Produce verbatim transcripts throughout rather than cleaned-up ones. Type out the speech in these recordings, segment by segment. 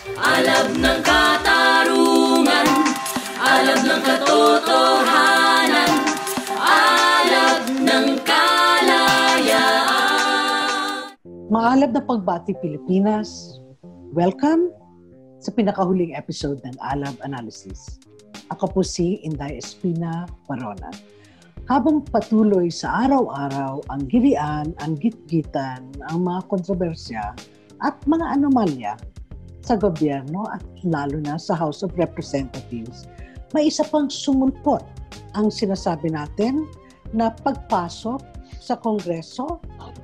Alab ng katarungan, alab ng katotohanan, alab ng kalayaan. Maalab na pagbati Pilipinas, welcome sa pinakahuling episode ng Alab Analysis. Ako po si Inday Espina Barona. Habang patuloy sa araw-araw ang gilian, ang gitgitan, ang mga kontrobersya at mga anomalya sa gobyerno at lalo na sa House of Representatives, may isa pang sumulpot ang sinasabi natin na pagpasok sa Kongreso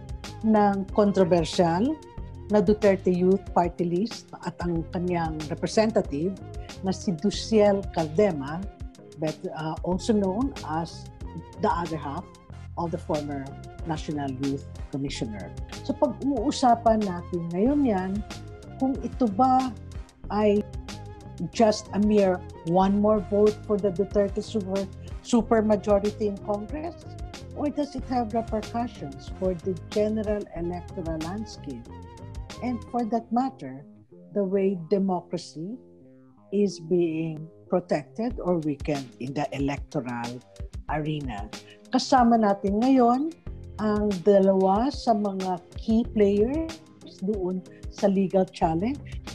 ng kontrobersyal na Duterte Youth Party List at ang kanyang representative na si Duciel Caldema, but uh, also known as the other half of the former National Youth Commissioner. So pag umuusapan natin ngayon yan, kung ito ba ay just a mere one more vote for the Duterte super, super majority in Congress, or does it have repercussions for the general electoral landscape? And for that matter, the way democracy is being protected or weakened in the electoral arena. Kasama natin ngayon ang dalawa sa mga key players doon sa legal challenge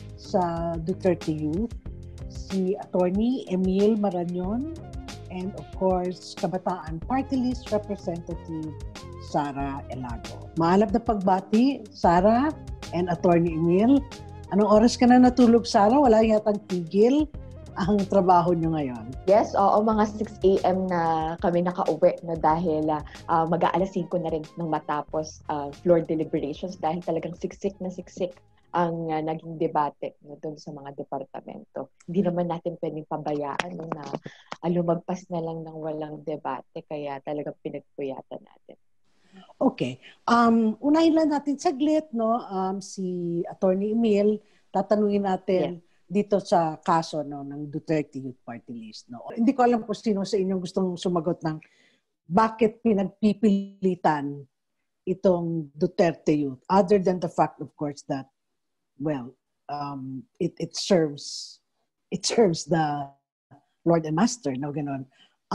sa Duterte Youth, si Attorney Emil Marañon and of course Kabataan Party List Representative Sara Elago. Maalab na pagbati, Sara and Attorney Emil. Anong oras ka na natulog, Sara? Wala yatang tigil ang trabaho nyo ngayon? Yes, oo, mga six a.m. na kami nakauwi no, dahil uh, mag-aalas singko na rin nang matapos uh, floor deliberations dahil talagang siksik na siksik ang uh, naging debate no, doon sa mga departamento. Hindi naman natin pwedeng pabayaan no, na uh, lumagpas na lang ng walang debate kaya talagang pinagpuyatan natin. Okay. Um, unahin lang natin saglit, no? Um, si Attorney Emil, tatanungin natin, yes, dito sa kaso no ng Duterte Youth Party List, no. Hindi ko alam kung sino sa inyo gustong sumagot ng bakit pinagpipilitan itong Duterte Youth, other than the fact of course that well um it it serves it serves the Lord and Master, no, ganon.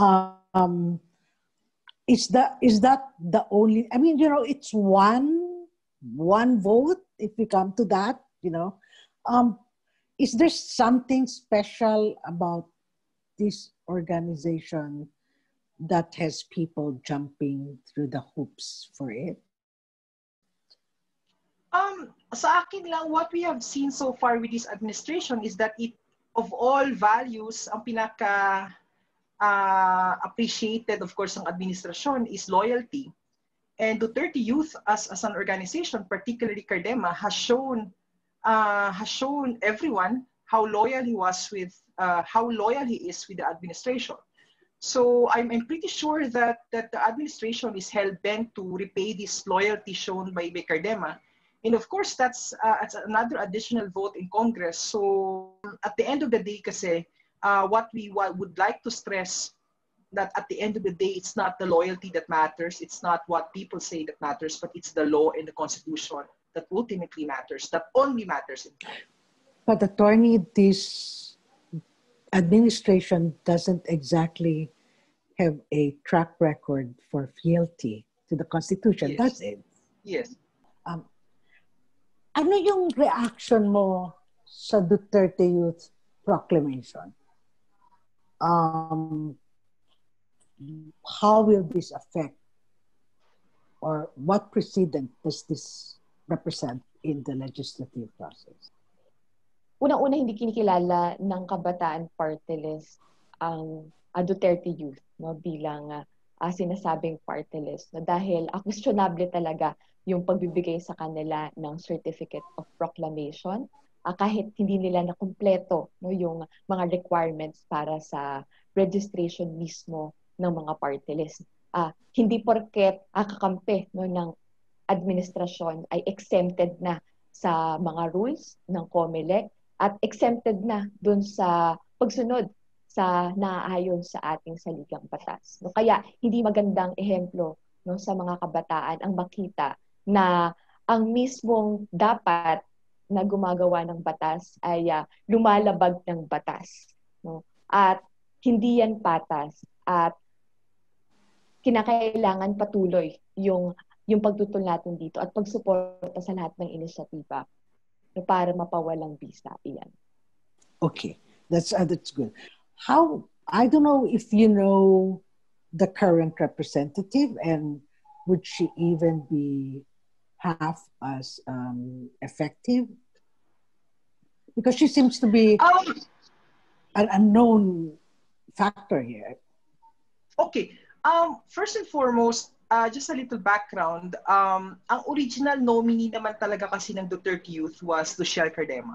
Um is that is that the only, I mean, you know, it's one one vote if we come to that, you know. Um Is there something special about this organization that has people jumping through the hoops for it? Um, sa akin lang, what we have seen so far with this administration is that it, of all values, ang pinaka uh, appreciated, of course, ng administrasyon is loyalty. And Duterte Youth as, as an organization, particularly Caldema, has shown Uh, has shown everyone how loyal he was with, uh, how loyal he is with the administration. So I'm, I'm pretty sure that, that the administration is hell-bent to repay this loyalty shown by, by Caldema. And of course, that's, uh, that's another additional vote in Congress. So at the end of the day, kasi, uh, what we what would like to stress that at the end of the day, it's not the loyalty that matters. It's not what people say that matters, but it's the law and the Constitution that ultimately matters, that only matters. But Attorney, this administration doesn't exactly have a track record for fealty to the Constitution. Yes. That's it. Yes. Um, ano yung reaction mo sa Duterte Youth Proclamation? Um, how will this affect, or what precedent does this represent in the legislative process? Unang-una, hindi kinikilala ng Kabataan Party List ang uh, Duterte Youth no, bilang uh, uh, sinasabing party list. No, dahil uh, questionable talaga yung pagbibigay sa kanila ng Certificate of Proclamation uh, kahit hindi nila na kumpleto no, yung mga requirements para sa registration mismo ng mga party list. Uh, hindi porket uh, kakampi no, ng administrasyon ay exempted na sa mga rules ng COMELEC at exempted na dun sa pagsunod sa naaayon sa ating saligang batas. No, kaya hindi magandang ehemplo no, sa mga kabataan ang makita na ang mismong dapat na gumagawa ng batas ay uh, lumalabag ng batas. No? At hindi yan patas. At kinakailangan patuloy yung, yung pagtutol natin dito at pagsuporta sa lahat ng inisyatiba no, para mapawalang bisa. Iyan. Okay, that's, uh, that's good. How, I don't know if you know the current representative, and would she even be half as um, effective? Because she seems to be Um, an unknown factor here. Okay. Um, first and foremost, uh, just a little background. Um, ang original nominee naman talaga kasi ng Duterte Youth was Luciel Cardema.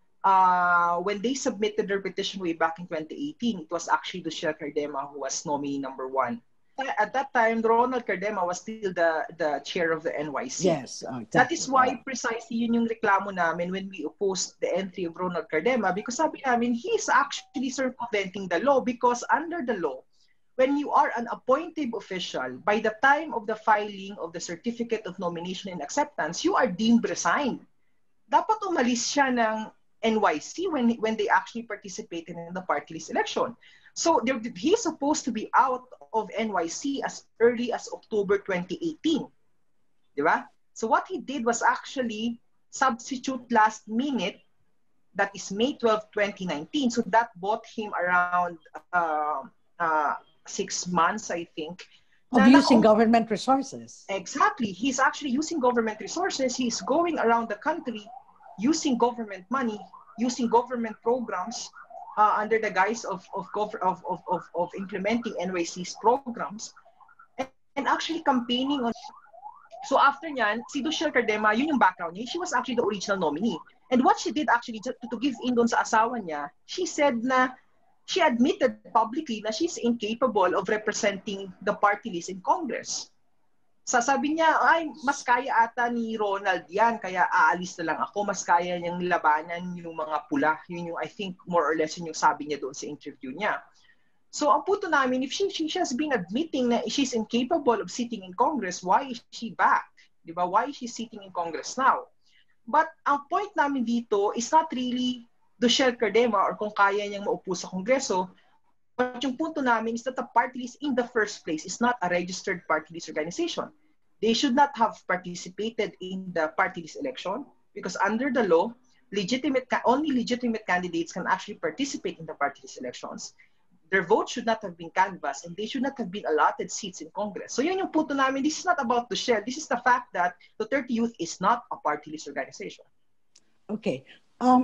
Uh, when they submitted their petition way back in twenty eighteen, it was actually Luciel Cardema who was nominee number one. At that time, Ronald Cardema was still the, the chair of the N Y C. Yes. Oh, exactly. That is why precisely yun yung reklamo namin when we opposed the entry of Ronald Cardema, because sabi namin, he is actually circumventing the law, because under the law, when you are an appointed official, by the time of the filing of the Certificate of Nomination and Acceptance, you are deemed resigned. Dapat umalis siya ng N Y C when, when they actually participated in the party list election. So he's supposed to be out of N Y C as early as October twenty eighteen. Diba? So what he did was actually substitute last minute, that is May twelfth, twenty nineteen. So that bought him around uh, uh, six months, I think. Of using government resources. Exactly. He's actually using government resources. He's going around the country using government money, using government programs, Uh, under the guise of of, of, of, of, of implementing N Y C's programs, and, and actually campaigning on. So after nyan, si Luciel Cardema, yun yung background niya. She was actually the original nominee. And what she did actually, to, to give in doon sa asawa niya, she said na, she admitted publicly na she's incapable of representing the party list in Congress. Sasabi niya, ay, mas kaya ata ni Ronald yan, kaya aalis na lang ako, mas kaya niyang labanan yung mga pula. Yun yung, I think, more or less yun yung sabi niya doon sa interview niya. So, ang puto namin, if she, she has been admitting na she's incapable of sitting in Congress, why is she back? Diba? Why is she sitting in Congress now? But ang point namin dito is not really Luciel Cardema or kung kaya niyang maupo sa Kongreso. But yung punto namin is that the party list in the first place is not a registered party list organization. They should not have participated in the party list election because under the law, legitimate only legitimate candidates can actually participate in the party list elections. Their vote should not have been canvassed and they should not have been allotted seats in Congress. So yun yung punto namin. This is not about the shell. This is the fact that Duterte Youth is not a party list organization. Okay. Um,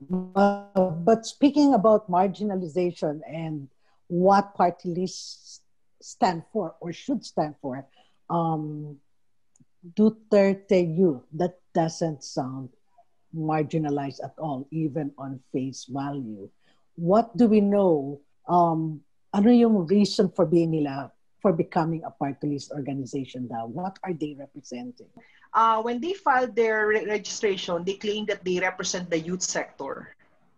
uh, but speaking about marginalization and what party lists stand for or should stand for, um, Duterte Youth, that doesn't sound marginalized at all, even on face value. What do we know? Um, ano yung reason for being nila, for becoming a party list organization daw? What are they representing? Uh, when they filed their re registration, they claimed that they represent the youth sector.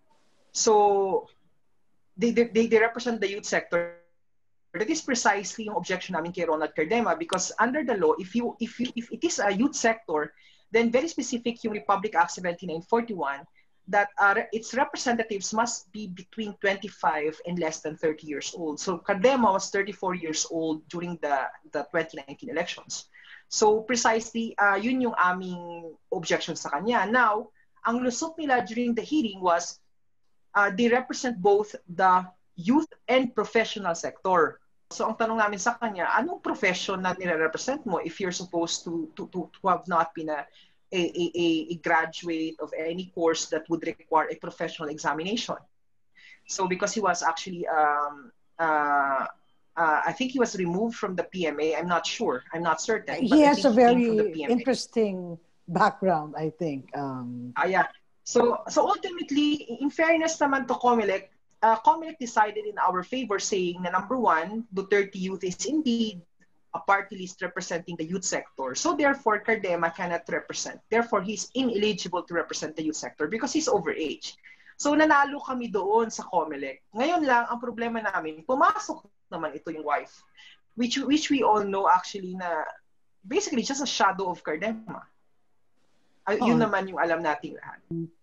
So, They, they, they represent the youth sector. That is precisely yung objection namin kay Ronald Cardema, because under the law, if you if you if it is a youth sector, then very specific yung Republic Act seventy-nine forty-one that uh, its representatives must be between twenty-five and less than thirty years old. So Cardema was thirty-four years old during the the twenty nineteen elections. So precisely uh, yun yung aming objection sa kanya. Now, ang lusot nila during the hearing was Uh, they represent both the youth and professional sector. So ang tanong namin sa kanya, anong profession na nire-represent mo if you're supposed to, to, to, to have not been a, a, a, a graduate of any course that would require a professional examination? So because he was actually, um, uh, uh, I think he was removed from the P M A. I'm not sure. I'm not certain. He has a very interesting background, I think. Um, ah, yeah. So, so ultimately, in fairness naman to COMELEC, uh, COMELEC decided in our favor, saying na number one, Duterte Youth is indeed a party list representing the youth sector. So therefore, Cardema cannot represent. Therefore, he's ineligible to represent the youth sector because he's overage. So nanalo kami doon sa COMELEC. Ngayon lang, ang problema namin, pumasok naman ito yung wife, which, which we all know actually na basically just a shadow of Cardema. Uh, yun oh. naman yung alam nating lahat.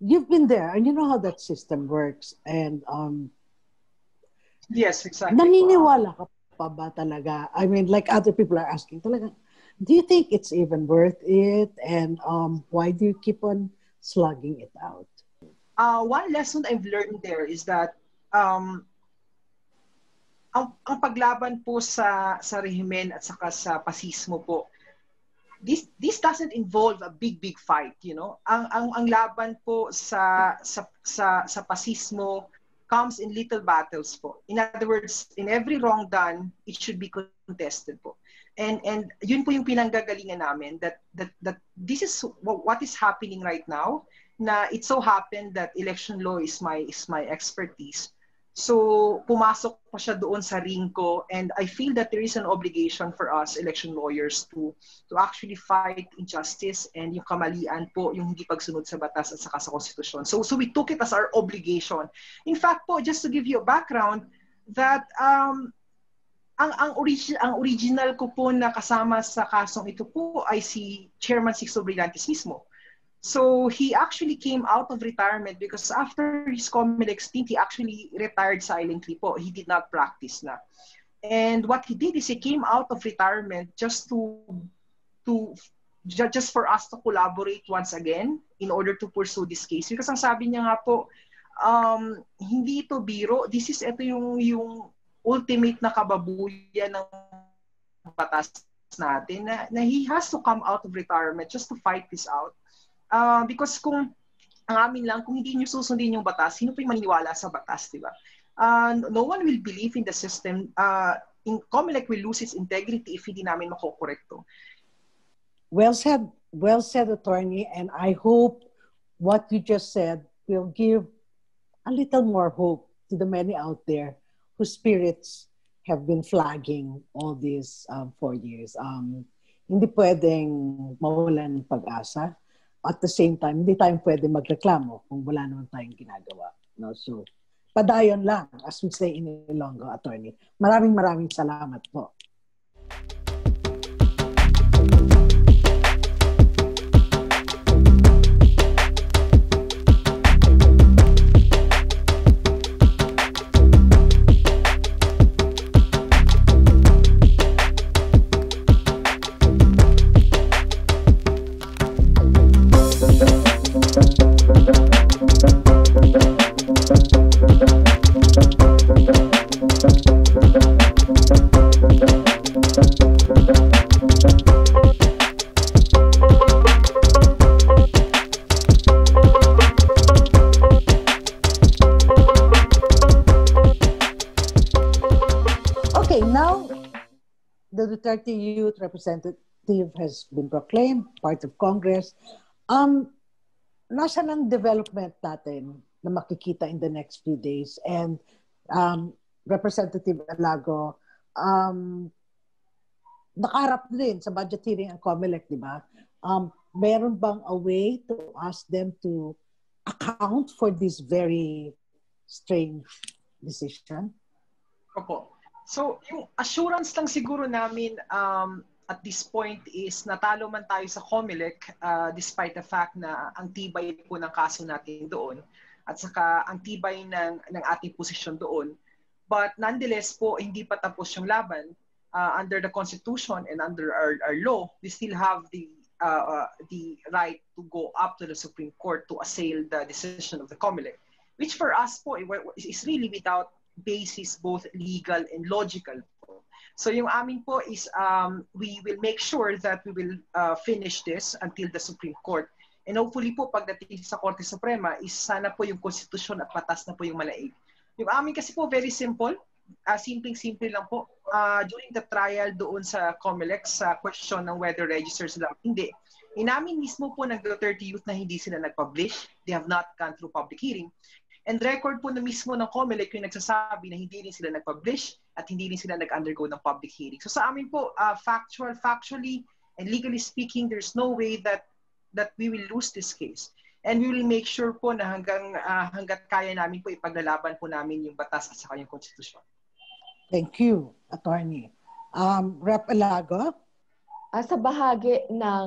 you've been there and you know how that system works. And um, yes, exactly. Naniniwala ka pa ba talaga? I mean, like other people are asking, talaga, do you think it's even worth it? And um, why do you keep on slugging it out? Uh, one lesson I've learned there is that um, ang, ang paglaban po sa, sa rehimen at saka sa pasismo po, this this doesn't involve a big big fight, you know. Ang ang ang laban po sa sa sa, sa pasismo comes in little battles po. In other words, in every wrong done, it should be contested po. And and yun po yung pinanggagalingan namin, that that that this is what is happening right now, na it so happened that election law is my is my expertise. So pumasok pa siya doon sa ring ko, and I feel that there is an obligation for us election lawyers to to actually fight injustice and yung kamalian po, yung hindi pagsunod sa batas at saka sa konstitusyon. So so we took it as our obligation. In fact po, just to give you a background, that um ang ang original ang original ko po na kasama sa kasong ito po ay si Chairman Sixto Brillantes mismo. So he actually came out of retirement because after his COMELEC stint, he actually retired silently po. He did not practice na. And what he did is he came out of retirement just to to just for us to collaborate once again in order to pursue this case. Because ang sabi niya nga po, um, hindi ito biro. This is ito yung yung ultimate na kababuyan ng batas natin, na, na he has to come out of retirement just to fight this out. Uh, because kung ang amin lang, kung hindi nyo susundin yung batas, sino pa yung maniniwala sa batas, di ba? Uh, no one will believe in the system. Uh, in COMELEC will lose its integrity if hindi namin makokorekto. Well said, well said, attorney. And I hope what you just said will give a little more hope to the many out there whose spirits have been flagging all these um, four years. Um, hindi pwedeng mawalan ng pag-asa. At the same time, hindi tayo pwede magreklamo kung wala naman tayong ginagawa. No? So, padayon lang, as we say in Ilonggo, attorney. Maraming maraming salamat po. Duterte Youth Representative has been proclaimed part of Congress. Um, nasa ng development natin na makikita in the next few days? And um, Representative Alago, um, nakaharap din sa budget hearing ang COMELEC, di ba? Um, meron bang a way to ask them to account for this very strange decision? Opo. So, yung assurance lang siguro namin um, at this point is natalo man tayo sa COMELEC uh, despite the fact na ang tibay po ng kaso natin doon at saka ang tibay ng, ng ating posisyon doon. But nonetheless po, hindi pa tapos yung laban. Uh, under the Constitution and under our, our law, we still have the, uh, uh, the right to go up to the Supreme Court to assail the decision of the COMELEC, which for us po is really without basis, both legal and logical. So yung amin po is um, we will make sure that we will uh, finish this until the Supreme Court. And hopefully po pagdating sa Korte Suprema is sana po yung konstitusyon at batas na po yung malaig. Yung amin kasi po very simple, uh, simpleng-simple lang po. Uh, during the trial doon sa COMELEC sa question ng whether registers lang, hindi. Inamin mismo po ng Duterte Youth na hindi sila nag-publish. They have not gone through public hearing. And record po na mismo ng COMELEC yung nagsasabi na hindi rin sila nag-publish at hindi rin sila nag-undergo ng public hearing. So sa amin po, uh, factual, factually and legally speaking, there's no way that that we will lose this case. And we will make sure po na hanggang uh, hanggat kaya namin po ipaglalaban po namin yung batas at saka yung konstitusyon. Thank you, Attorney. Um, Rep Alago? Uh, sa bahagi ng uh,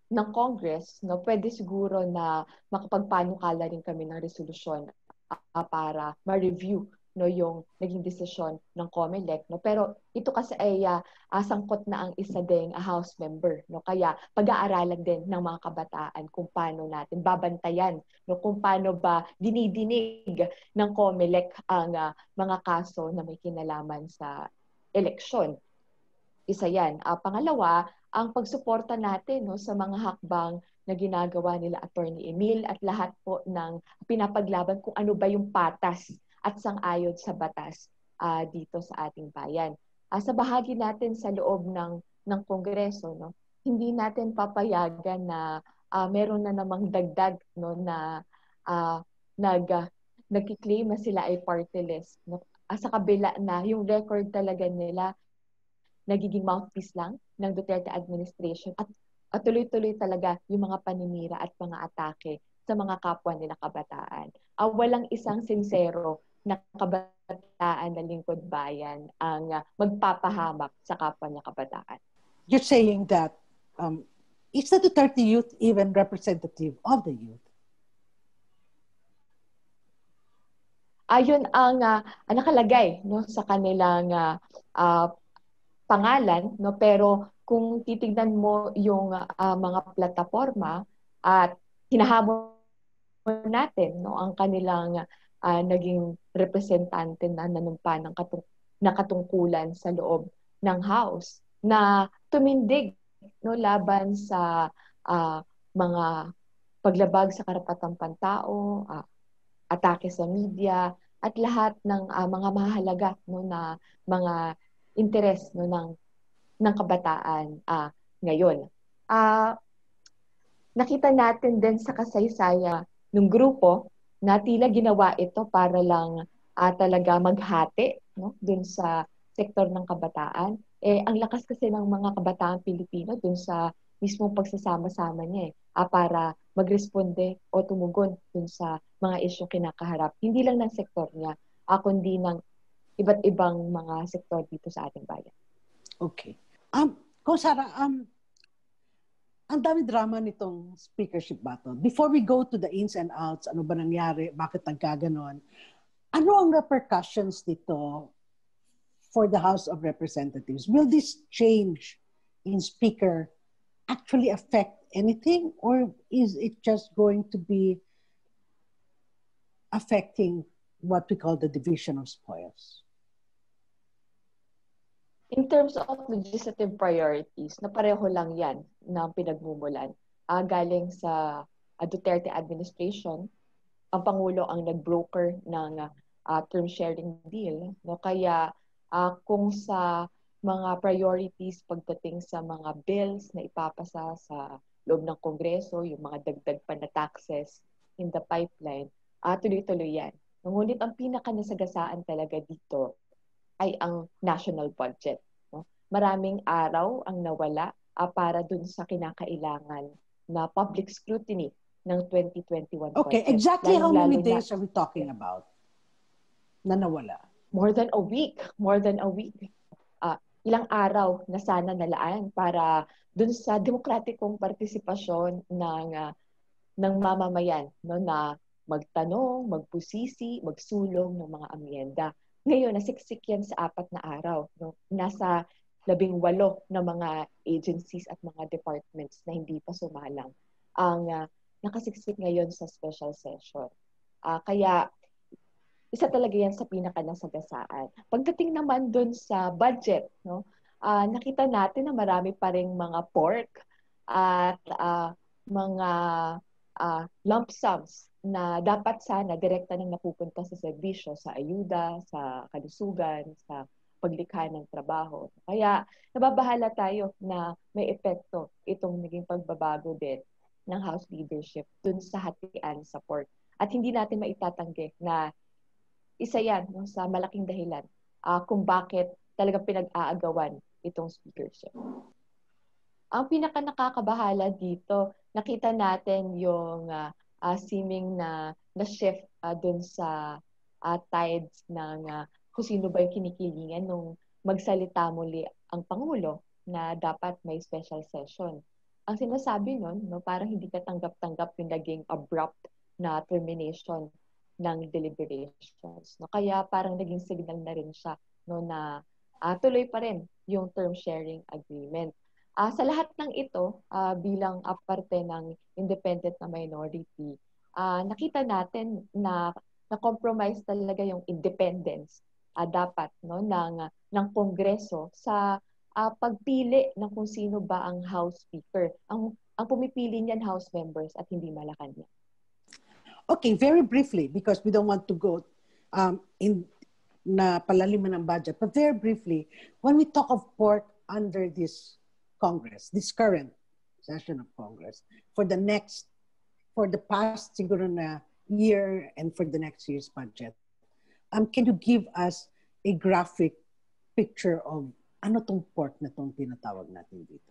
ng Congress, no, pwede siguro na makapagpanukala rin kami ng resolusyon uh, para ma-review no yung naging desisyon ng COMELEC, no, pero ito kasi ay uh, uh, sangkot na ang isa ding uh, House member, no, kaya pag-aaralan din ng mga kabataan kung paano natin babantayan, no, kung paano ba dinidinig ng COMELEC ang uh, mga kaso na may kinalaman sa eleksyon. Isa yan. Uh, pangalawa, ang pagsuporta natin no sa mga hakbang na ginagawa nila Attorney Emil at lahat po ng pinapaglaban kung ano ba yung patas at sang-ayon sa batas uh, dito sa ating bayan. Uh, sa bahagi natin sa loob ng ng Kongreso, no, hindi natin papayagan na uh, meron na namang dagdag no na uh, nag uh, nagki-claim na sila ay party list, no, uh, sa kabila na yung record talaga nila nagiging mouthpiece lang ng Duterte administration at, at tuloy-tuloy talaga yung mga paninira at mga atake sa mga kapwa nila kabataan. Uh, walang isang sincero na kabataan na lingkod bayan ang uh, magpapahamak sa kapwa niya kabataan. You're saying that um, is the Duterte youth even representative of the youth? Ayun ang uh, nakalagay no sa kanilang uh, uh, pangalan, no, pero kung titignan mo yung uh, mga plataforma at hinahamon natin no ang kanilang uh, naging representante na nanumpa ng katung- na katungkulan sa loob ng House na tumindig no laban sa uh, mga paglabag sa karapatang pantao, uh, atake sa media at lahat ng uh, mga mahalaga no na mga interes no ng ng kabataan uh, ngayon. Uh, nakita natin din sa kasaysayan ng grupo na tila ginawa ito para lang uh, talaga maghati no dun sa sektor ng kabataan. Eh ang lakas kasi ng mga kabataan Pilipino dun sa mismong pagsasama-sama niya eh, uh, para magresponde o tumugon dun sa mga isyong kinakaharap. Hindi lang ng sektor niya, uh, kundi ng iba't ibang mga sektor dito sa ating bayan. Okay. Um, Kung Sara, um, ang dami drama nitong speakership battle. Before we go to the ins and outs, ano ba nangyari, bakit nagkaganon, ano ang repercussions nito for the House of Representatives? Will this change in speaker actually affect anything, or is it just going to be affecting what we call the division of spoils? In terms of legislative priorities, na pareho lang yan na pinagmumulan. Uh, galing sa uh, Duterte administration, ang Pangulo ang nag-broker ng uh, term sharing deal. No? Kaya uh, kung sa mga priorities pagdating sa mga bills na ipapasa sa loob ng Kongreso, yung mga dagdag pa na taxes in the pipeline, uh, tuloy-tuloy yan. Ngunit ang pinaka-nasagasaan talaga dito ay ang national budget. No? Maraming araw ang nawala uh, para dun sa kinakailangan na public scrutiny ng twenty twenty-one okay, budget. Exactly how many days na, are we talking about na nawala? More than a week. More than a week. Uh, ilang araw na sana nalaan para dun sa demokratikong partisipasyon ng, uh, ng mamamayan no, na magtanong, magpusisi, magsulong ng mga amyenda. Ngayon, nasiksik yan sa apat na araw. No? Nasa labing walo na mga agencies at mga departments na hindi pa sumalang ang uh, nakasiksik ngayon sa special session. Uh, kaya, isa talaga yan sa pinaka-nasagasaan. Pagdating naman dun sa budget, no? uh, nakita natin na marami pa ring mga pork at uh, mga uh, lump sums na dapat sana direkta nang napupunta sa serbisyo, sa ayuda, sa kalusugan, sa paglikha ng trabaho. Kaya nababahala tayo na may epekto itong naging pagbabago din ng House leadership dun sa hatian sa pork. At hindi natin maitatanggi na isa yan no, sa malaking dahilan uh, kung bakit talagang pinag-aagawan itong speakership. Ang pinaka nakakabahala dito, nakita natin yung uh, uh, seeming na na-shift uh, dun sa uh, tides ng uh, kung sino ba yung kinikilingan nung magsalita muli ang Pangulo na dapat may special session. ang sinasabi nun, no, parang hindi ka tanggap-tanggap yung naging abrupt na termination ng deliberations. No? Kaya parang naging signal na rin siya, no, na uh, tuloy pa rin yung term sharing agreement. Uh, sa lahat ng ito, uh, bilang aparte ng independent na minority, uh, nakita natin na na-compromise talaga yung independence uh, dapat, no, ng, ng Kongreso sa uh, pagpili ng kung sino ba ang House Speaker. Ang, ang pumipili niyan House members at hindi Malacanang. Okay, very briefly, because we don't want to go um, in na palaliman ng budget, but very briefly, when we talk of pork under this Congress, this current session of Congress, for the next, for the past siguro na year and for the next year's budget, um, can you give us a graphic picture of ano tong pork na tong tinatawag natin dito?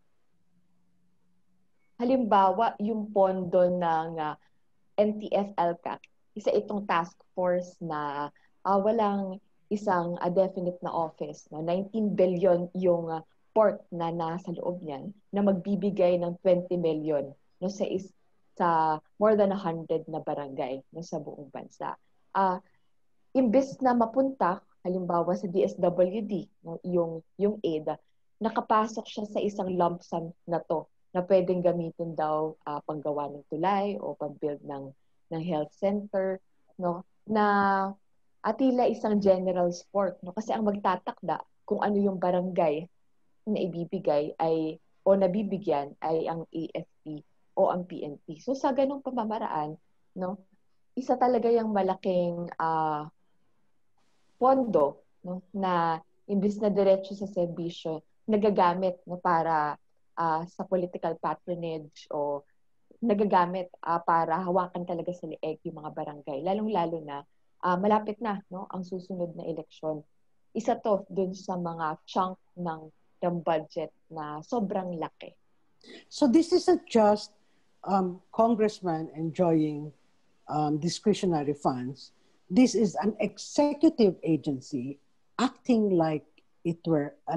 Halimbawa, yung pondo ng uh, N T F L C A C, isa itong task force na uh, walang isang uh, definite na office. No? nineteen billion yung uh, pork na nasa loob niyan na magbibigay ng twenty million no, sa, is, sa more than one hundred na barangay no, sa buong bansa. Uh, imbes na mapunta, halimbawa sa D S W D, no, yung, yung aid, nakapasok siya sa isang lump sum na to na pwedeng gamitin daw uh, panggawa ng tulay o pag-build ng, ng health center, no, na atila isang general sport. No, kasi ang magtatakda kung ano yung barangay na ibibigay ay o nabibigyan ay ang A F P o ang P N P. So sa ganung pamamaraan, no, isa talaga yung malaking uh, pondo, no, na imbis na diretso sa serbisyo, nagagamit, no, para uh, sa political patronage o nagagamit uh, para hawakan talaga sa leeg yung mga barangay. Lalong-lalo na uh, malapit na, no, ang susunod na eleksyon. Isa to dun sa mga chunk ng, ng budget na sobrang laki. So this isn't just um, congressman enjoying um, discretionary funds. This is an executive agency acting like it were a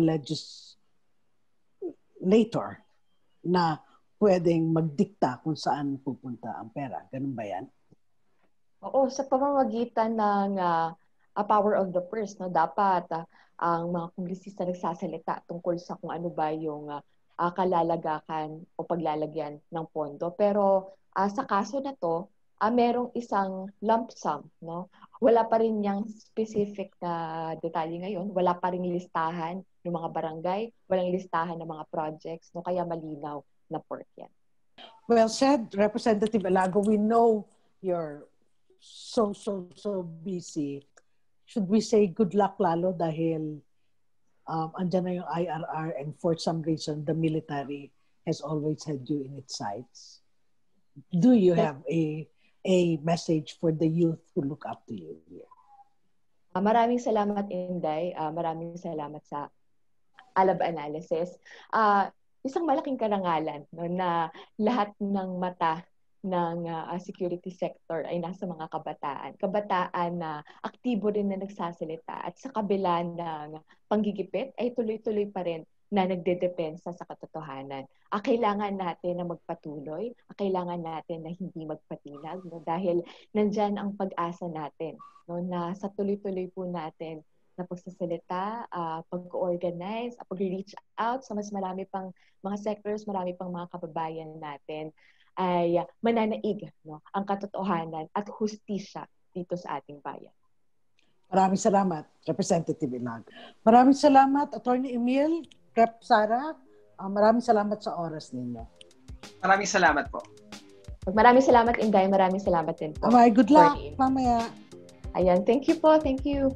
legislator na pwedeng magdikta kung saan pupunta ang pera. Ganun ba yan? Oo, sa pamamagitan ng uh, a power of the purse, no, dapat uh, ang mga kongresista nagsasalita tungkol sa kung ano ba yung uh, uh, kalalagakan o paglalagyan ng pondo. Pero uh, sa kaso na to, uh, merong isang lump sum, no? Wala pa rin yung specific na detalye ngayon. Wala pa rin listahan ng mga barangay, walang listahan ng mga projects, no? Kaya malinaw na pork yan. Well said, Representative Alago. We know you're so, so, so busy. Should we say good luck lalo dahil um, andyan na yung I R R and for some reason the military has always had you in its sights? Do you have a a message for the youth who look up to you here? Uh, maraming salamat, Inday. Uh, maraming salamat sa Alab Analysis. Uh, isang malaking karangalan, no, na lahat ng mata ng uh, security sector ay nasa mga kabataan. Kabataan na aktibo rin na nagsasalita at sa kabila ng panggigipit ay tuloy-tuloy pa rin na nagdedepensa sa katotohanan. Ah, kailangan natin na magpatuloy, ah, kailangan natin na hindi magpatinag, no? Dahil nandyan ang pag-asa natin, no? Na sa tuloy-tuloy po natin na pagsasalita, uh, pag-organize, uh, pag-reach out sa mas marami pang mga sectors, marami pang mga kababayan natin, ay uh, mananaig, no, ang katotohanan at hustisya dito sa ating bayan. Maraming salamat, Representative Ilag. Maraming salamat, Attorney Emil, Rep Sara. Uh, maraming salamat sa oras ninyo. Maraming salamat po. Maraming salamat, Inday. Maraming salamat din po. Amay, good luck. Mamaya. Ayan, thank you po. Thank you.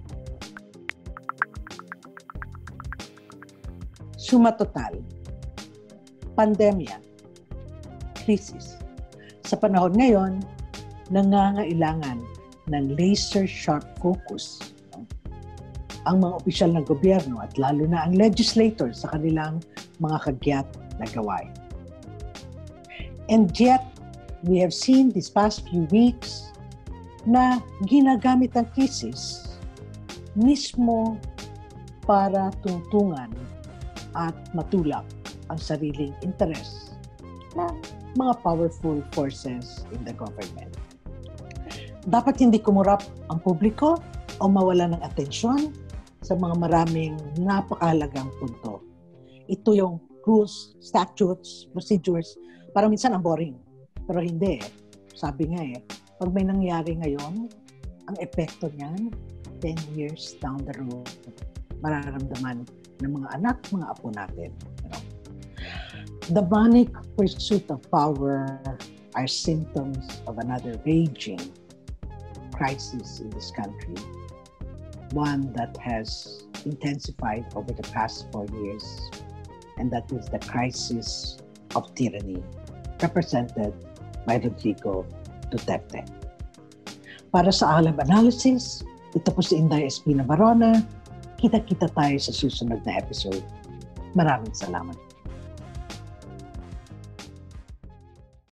Suma total. Pandemya. Krisis. Sa panahon ngayon, nangangailangan ng laser-sharp focus ang mga opisyal ng gobyerno at lalo na ang legislator sa kanilang mga kagyat na gawain. And yet, we have seen these past few weeks na ginagamit ang krisis mismo para tungtungan at matulak ang sariling interes ng mga powerful forces in the government. Dapat hindi kumurap ang publiko o mawala ng atensyon sa mga maraming napakahalagang punto. Ito yung rules, statutes, procedures, parang minsan ang boring. Pero hindi eh. Sabi nga eh, pag may nangyari ngayon, ang epekto niyan, ten years down the road, mararamdaman ng mga anak, mga apo natin. You know? The manic pursuit of power are symptoms of another raging crisis in this country, one that has intensified over the past four years, and that is the crisis of tyranny, represented by Rodrigo Duterte. Para sa Alab Analysis, ito po si Inday Espina Barona. Kita-kita tayo sa susunod na episode. Maraming salamat.